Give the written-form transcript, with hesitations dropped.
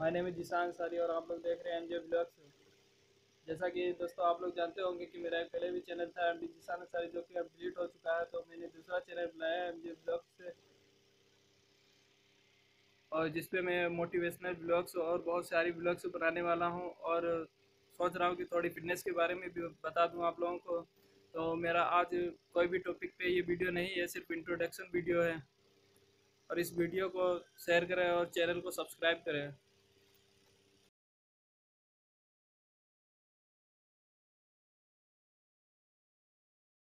My name is Zeeshan Ansari और आप लोग देख रहे हैं एमजे ब्लॉग्स। जैसा कि दोस्तों आप लोग जानते होंगे कि मेरा एक पहले भी चैनल था एमडी जीशान अंसारी, जो कि अब डिलीट हो चुका है। तो मैंने दूसरा चैनल बनाया है एमजे ब्लॉग्स, और जिस पे मैं मोटिवेशनल ब्लॉग्स और बहुत सारी ब्लॉग्स बनाने वाला हूँ। और सोच रहा हूँ कि थोड़ी फिटनेस के बारे में भी बता दूँ आप लोगों को। तो मेरा आज कोई भी टॉपिक पे ये वीडियो नहीं है, सिर्फ इंट्रोडक्शन वीडियो है। और इस वीडियो को शेयर करें और चैनल को सब्सक्राइब करें।